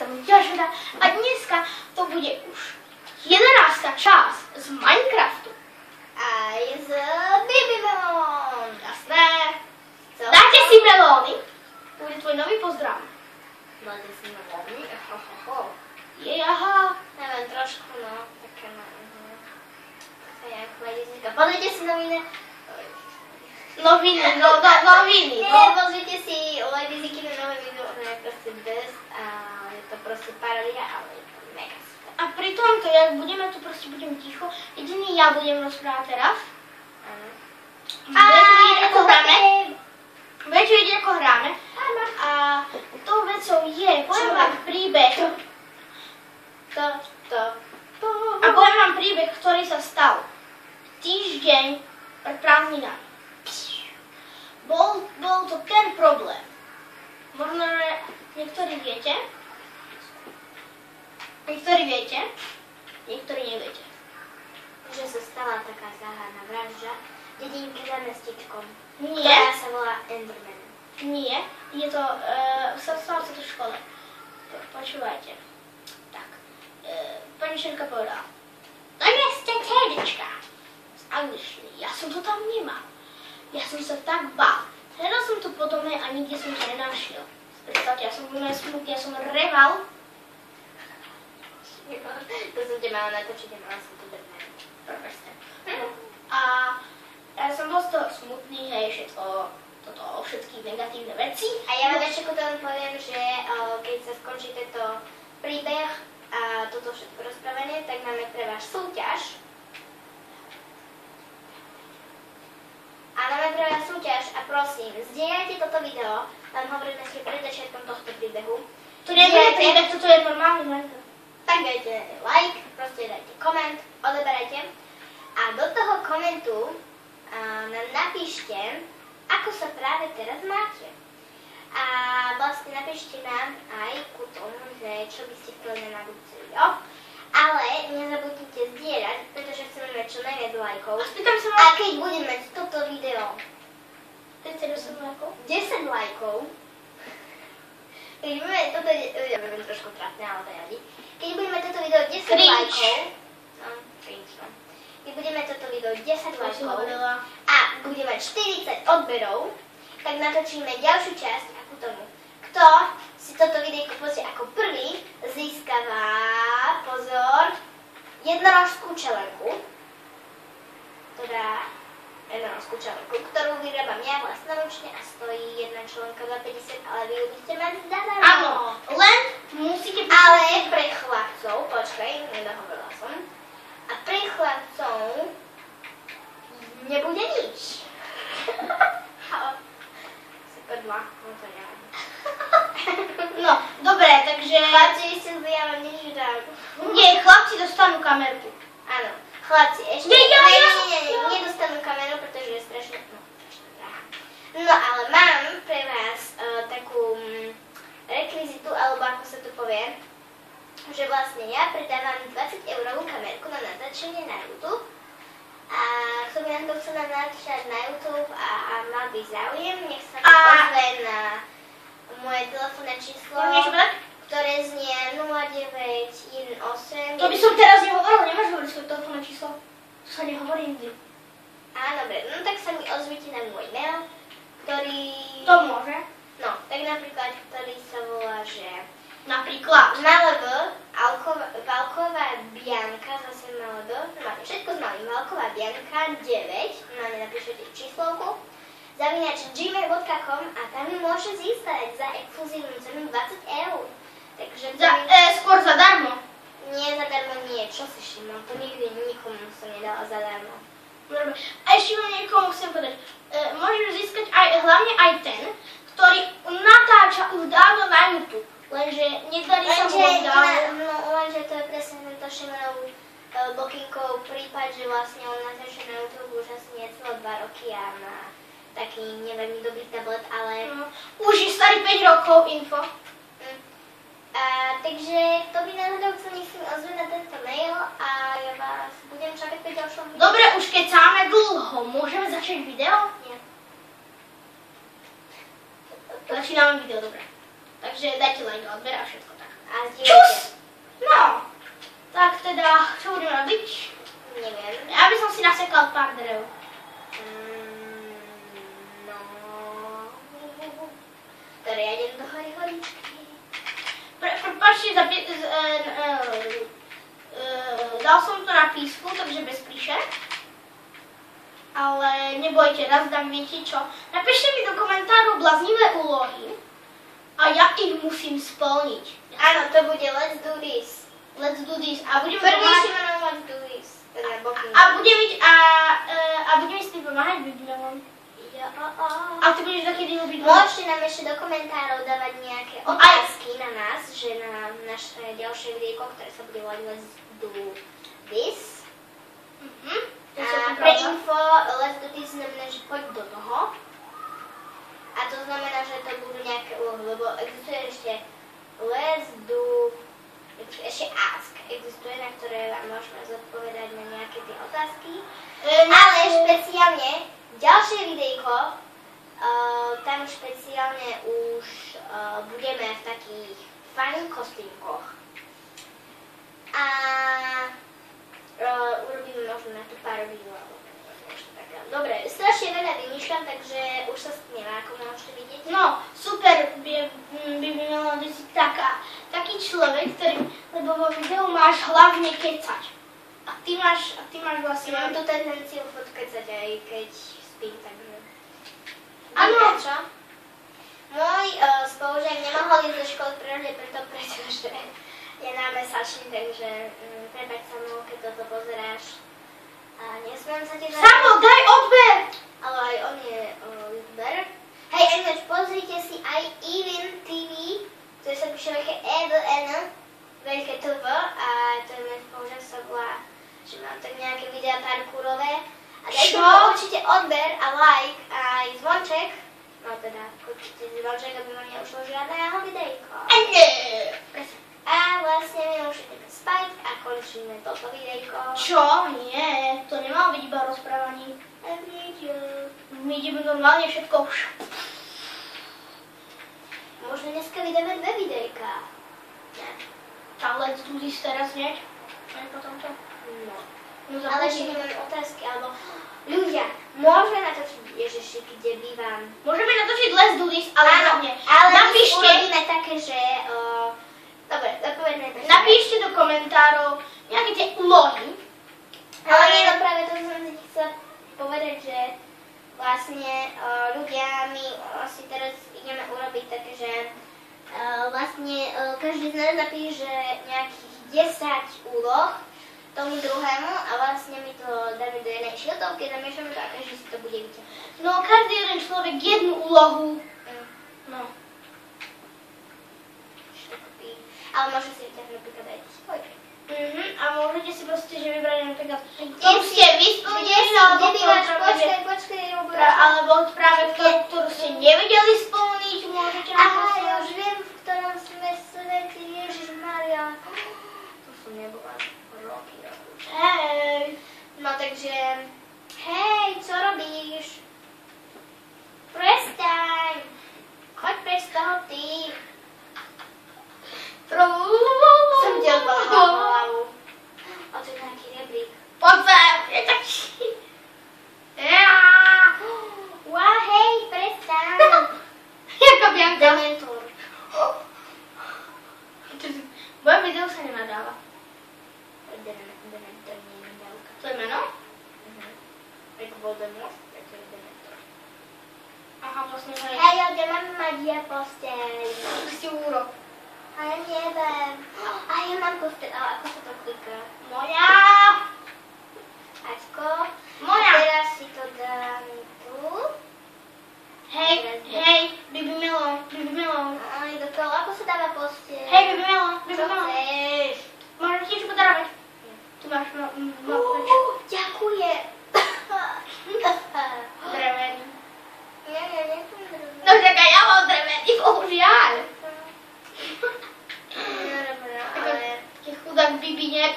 tomu ďalšia a dneska to bude už 11. časť z Minecraftu. Aj z Baby Melon. Jasné. Dajte si melóny. Bude tvoj nový pozdrav. Dajte si melóny. Aha. Neviem, trošku, no. Také, no. To je jak ledizika. Pozrite si noviny. Noviny. Nie, pozrite si ledizikine nové video. Ono je proste best a je to proste parodia, ale je to mega super. A pri tomto, jak budeme tu proste budem ticho, jediný ja budem rozprávať teraz. Áno. Budete vidieť, ako hráme. Budete vidieť, ako hráme. A tou vecou je, poviem vám príbeh. A poviem vám príbeh, ktorý sa stal týždeň pred prázdninami. Bol to ten problém. Možno, že niektorí viete, niektorí neviete. Že sa stala taká záhadná vražda v dedinke za mestičkom, Nie. ktorá sa volá Enderman. Nie, je to, stalo sa to v škole. Počúvajte. Tak, pani Šerka povedala, to je stečedička z angličtiny. Ja som to tam nemal. Ja som sa tak bál. Hľadal som to po dome a nikde som to nenašiel. Predstavte, ja som bol smutný, ja som reval. To som te mala natočiť a mala som to drné. Prepačte. A ja som bol z toho smutný, hej, všetko, všetky negatívne veci. A ja vám ešte potom poviem, že keď sa skončí tento príbeh a toto všetko rozprávanie, tak máme pre vás súťaž. A máme pre vás súťaž a prosím, zdieľajte toto video, vám hovoríme si pred začiatkom tohto príbehu. To nebude príbeh, toto je normálny Minecraft. Tak dajte like, proste dajte koment, odoberajte. A do toho komentu nám napíšte, ako sa práve teraz máte. A vlastne napíšte nám aj ku tomu, že čo by ste chceli na budúce video. Ale nezabudnite zdieľať, pretože chceme mať čo najviac lajkov. A keď budeme mať toto video 10 lajkov, keď budeme toto video, ja budem trošku trápne, ale to nevadí. Keď budeme toto video 10 lajkov, keď budeme toto video 10 lajkov a bude mať 40 odberov, tak natočíme ďalšiu časť ako tomu. Kto si toto videjko pozrie ako prvý, získava, pozor, jednorožskú čelenku, ktorú vyrábam ja vlastnoručne a stojí jedna čelenka za 50, ale vy ju budete mať zadarmo. Áno, len musíte... Ale pre chlapcov, počkaj, nedohovorila som, a pre chlapcov nebude nič. Super dva, no to neviem. No, dobre, takže... Chlapci, vy ste zbijali nič dám. Nie, chlapci dostanú kamerku. Áno, chlapci, ešte... Nie dostanú kameru, pretože je strašne drahá. No, ale mám pre vás takú rekvizitu, alebo ako sa to povie, že vlastne ja predávam 20-eurovú kamerku na natáčanie na YouTube. A kto by nám to chcel natáčať na YouTube a mal by záujem, nech sa mi ozve na moje telefónne číslo, ktoré znie 0918. To by som teraz nehovoril, nemáš hovoriť svoje telefónne číslo. To sa nehovorí nikdy. Á, dobre, no tak sa mi ozvite na môj mail, ktorý... To môže. No, tak napríklad, ktorý sa volá, že... Napríklad. Malb, Valková Bianka, zase Malb, máte všetko s malým, Valková Bianka 9, na ne napíšete číslovku, @gmail.com a tam mi môže získať za exkluzívnu cenu 20 eur. Takže skôr zadarmo. Nie, zadarmo nie, čo si všimol, to nikdy nikomu som nedala zadarmo. Dobre. A ešte vám niekomu chcem povedať, môžeš získať hlavne aj ten, ktorý natáča už dávno na YouTube. Lenže nedarí sa mu dávno. No, lenže to je presne tento Šimonov Bokinkov prípad, že vlastne on natáča na YouTube už asi necelé 2 roky a má taký neveľmi dobrý tablet, ale... Už je starý 5 rokov, info. Takže to by náhodou chcel, nech si mi ozve na tento mail a ja vás budem čakať pri ďalšom videu. Dobre, už keď sáme dlho, môžeme začať video? Nie. Začíname video, dobre. Takže dajte like, odber a všetko tak. A zdieľajte. Čus! No, tak teda, čo budeme robiť? Neviem. Ja by som si nasekal pár drev. No... Ktoré ja idem do hory horičky. Prepačte, dal som to na písku, takže bez píše. Ale nebojte, raz dám, viete čo. Napíšte mi do komentárov bláznivé úlohy a ja ich musím splniť. Áno, to bude Let's Do This. Let's do this. A budeme Prvý pomáhať. si menom Let's Do This. Teda booking. A budeme s tým pomáhať, Bibliom. Ja. A ty budeš takedy robiť. Môžete nám ešte do komentárov dávať nejaké otázky na nás, že na naše ďalšie videjko, ktoré sa bude volať Let's Do This. A pre info, Let's Do This znamená, že poď do toho. A to znamená, že to budú nejaké úlohy, lebo existuje ešte Let's Do, ešte Ask existuje, na ktoré vám môžeme zodpovedať na nejaké tie otázky. Ale špeciálne ďalšie videjko, tam špeciálne už budeme v takých funny kostýmkoch. A urobíme možno na tú paródiu alebo niečo také. Dobre, strašne veľa vymýšľam, takže už sa stmievam, ako môžete vidieť. No, super by malo byť taký človek, ktorý, lebo vo videu máš hlavne kecať. A ty máš vlastne... Mám tú tendenciu podkecať aj keď spím, takže... Áno. Čo? Môj spolužiak nemohol ísť do školy pretože je námesačný, takže prepaď sa mnou, keď toto pozeráš. A nesmiem sa ti... Samo, daj odber! Ale aj on je youtuber. Hej, ináč pozrite si aj Even TV, ktoré sa píše veľké EVN, veľké TV a to je môj spolužiak sa volá, že mám tak nejaké videá parkourové. A dajte mu určite odber a like a aj zvonček. No teda, kliknite zvonček, aby vám neušlo žiadne jeho videjko. A vlastne my už ideme spať a končíme toto videjko. Čo? Nie, to nemalo byť iba rozprávaní. My ideme normálne všetko. Možno dneska vydáme 2 videjka. Ne. Tá Let's Do This teraz, nie? Aj potom to? No. No, Ale že máme otázky, alebo ľudia, môžeme natočiť Ježiši, kde bývam. Môžeme natočiť Let's Do This, ale hlavne ale napíšte, urobíme také, že... dobre, dopovedme to. napíšte do komentárov nejaké tie úlohy. Ale nie, no práve to som si chcela povedať, že vlastne ľudia, my si teraz ideme urobiť také, že vlastne každý z nás napíše nejakých 10 úloh tomu druhému a vlastne my to dáme do jednej šiltovky, zamiešame to a každý si to bude vyťahovať. No, každý jeden človek jednu úlohu. No. Ale môže si vyťahnuť napríklad aj svoj. A môžete si proste, že vybrať napríklad, Ktorú ste vysplnili, alebo alebo práve ktorú ste nevedeli splniť, môžete Aha, ja naposlať. už viem, v ktorom sme svete, Ježišmaria. To som nebola roky. Hej. No takže, hej, čo robíš? Prestaň. Choď preč z toho ty. Som ti odbala hlavu. A to je nejaký rebrík. Poď sem, je taký. Wow, hej, prestaň. Jako Bianka. Dementor. Moje video sa nenadáva. Dementor nie je nedávka. To je meno? Ako Voldemort, tak to je Dementor. Aha, vlastne hej. Hej, ja kde mám mať ja posteľ? Tu si úrok. A ja neviem. A ja mám posteľ, ale ako sa to kliká? Moja. Ačko. Moja. A teraz si to dám tu. Hej, Bibi Melo. Aj do toho, ako sa dáva posteľ? Hej, Bibi Melo. Čo chceš? Môžem ti niečo podarovať? Tu máš Ďakujem. drevený. Nie, nechcem druhý. No čakaj, ja mám drevený, bohužiaľ. Dobre, ale... Taký chudák Bibi, nie?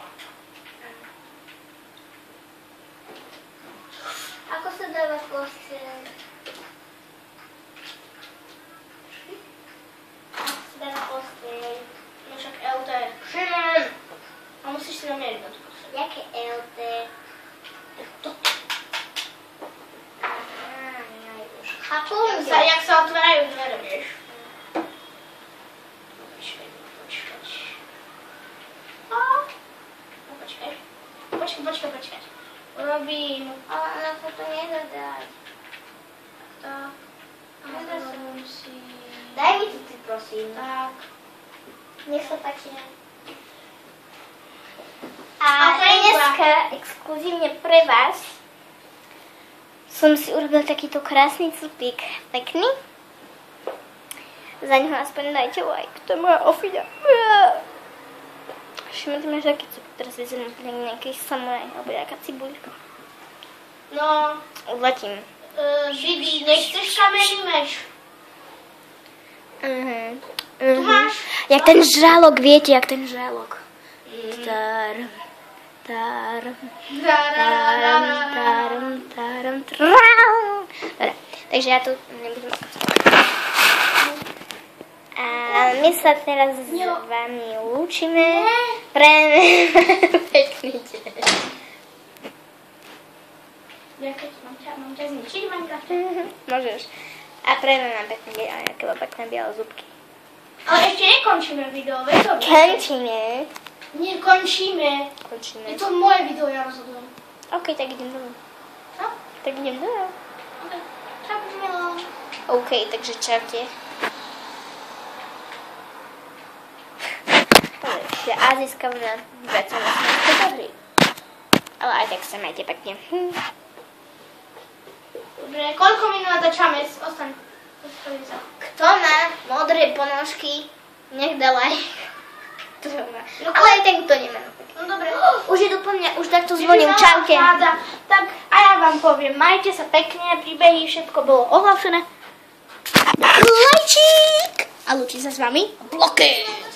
Ako sa dáva posteľ? si nám jedno. Jaké LT? Toto. Už chápem. Jak sa otvárajú dvere, vieš. Počkaj. Urobím. Ale ona sa to nedá dať. Tak. Urobím si. Daj mi to ty, prosím. Tak. Nech sa páči. A dneska exkluzívne pre vás som si urobil takýto krásny cupík. Pekný. Za neho aspoň dajte like. To je moja ofiľa. Všimli máš taký cupík, teraz vyzerám nejaký samuraj alebo nejaká cibuľka. No. Odletím. Bibi, nechceš kamenný meč? Tu máš? Jak ten žralok, viete, jak ten žralok. Dobre, takže ja tu nebudem. A my sa teraz s vami lúčime. Pekný deň. Ja keď mám ťa zničiť v Minecrafte? Môžeš. A prejme nám pekný deň, ale aké pekné biele zubky. Ale ešte nekončíme video, veď to? Končíme. Nekončíme. Končíme. Je to moje video, ja rozhodujem. OK, tak idem domov. Co? Tak idem domov. Ok, čau, Milo. OK, takže čaute. Že a získam na 2,8 hry. Ale aj tak sa majte pekne. Dobre, koľko minút natáčame? Ostaň. Kto má modré ponožky, nech dá like. Ale aj ten, kto nemá. No dobre. Už je to po mňa, už takto zvoním. Čaute. Tak a ja vám poviem, majte sa pekne, príbehy, všetko bolo ohlásené. Lajčík! A lúči sa s vami Bloky.